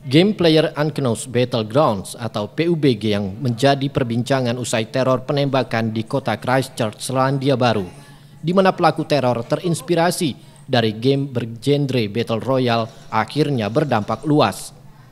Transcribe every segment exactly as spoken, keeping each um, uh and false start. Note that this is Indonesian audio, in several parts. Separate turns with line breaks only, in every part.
Game Player Unknown's Battlegrounds atau P U B G yang menjadi perbincangan usai teror penembakan di kota Christchurch, Selandia Baru, di mana pelaku teror terinspirasi dari game bergenre Battle Royale akhirnya berdampak luas.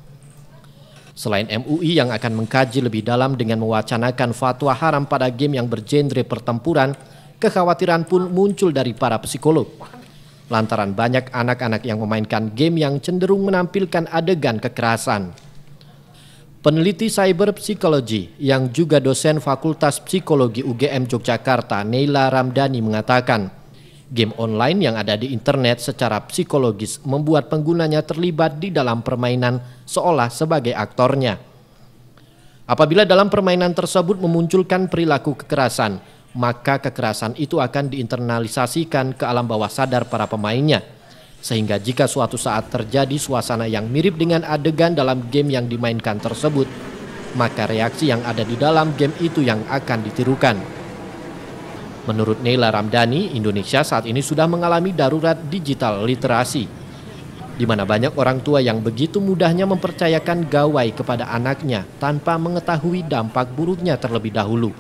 Selain M U I yang akan mengkaji lebih dalam dengan mewacanakan fatwa haram pada game yang bergenre pertempuran, kekhawatiran pun muncul dari para psikolog. Lantaran banyak anak-anak yang memainkan game yang cenderung menampilkan adegan kekerasan. Peneliti cyber psikologi yang juga dosen Fakultas Psikologi U G M Yogyakarta, Neila Ramdhani mengatakan, game online yang ada di internet secara psikologis membuat penggunanya terlibat di dalam permainan seolah sebagai aktornya. Apabila dalam permainan tersebut memunculkan perilaku kekerasan, maka kekerasan itu akan diinternalisasikan ke alam bawah sadar para pemainnya. Sehingga jika suatu saat terjadi suasana yang mirip dengan adegan dalam game yang dimainkan tersebut, maka reaksi yang ada di dalam game itu yang akan ditirukan. Menurut Neila Ramdhani, Indonesia saat ini sudah mengalami darurat digital literasi, di mana banyak orang tua yang begitu mudahnya mempercayakan gawai kepada anaknya tanpa mengetahui dampak buruknya terlebih dahulu.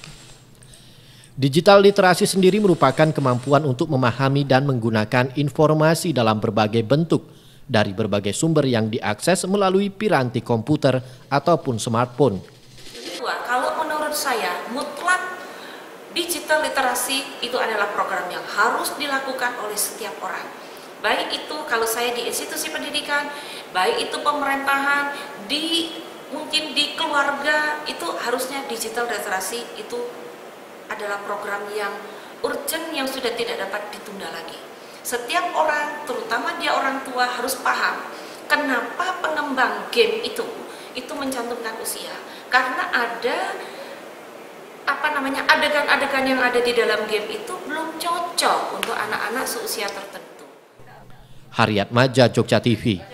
Digital literasi sendiri merupakan kemampuan untuk memahami dan menggunakan informasi dalam berbagai bentuk dari berbagai sumber yang diakses melalui piranti komputer ataupun smartphone.
Kalau menurut saya, mutlak digital literasi itu adalah program yang harus dilakukan oleh setiap orang. Baik itu kalau saya di institusi pendidikan, baik itu pemerintahan, di mungkin di keluarga, itu harusnya digital literasi itu adalah program yang urgent yang sudah tidak dapat ditunda lagi. Setiap orang, terutama dia orang tua, harus paham kenapa pengembang game itu itu mencantumkan usia. Karena ada apa namanya adegan-adegan yang ada di dalam game itu belum cocok untuk anak-anak seusia tertentu.
Haryat Maja, Jogja T V.